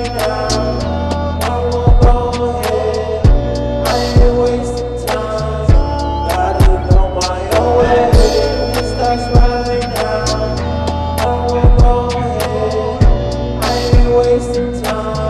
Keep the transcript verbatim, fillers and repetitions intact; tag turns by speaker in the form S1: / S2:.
S1: right now. I won't go ahead. I ain't wasting time. Gotta go my own way. It starts right now. I won't go ahead. I ain't wasting time.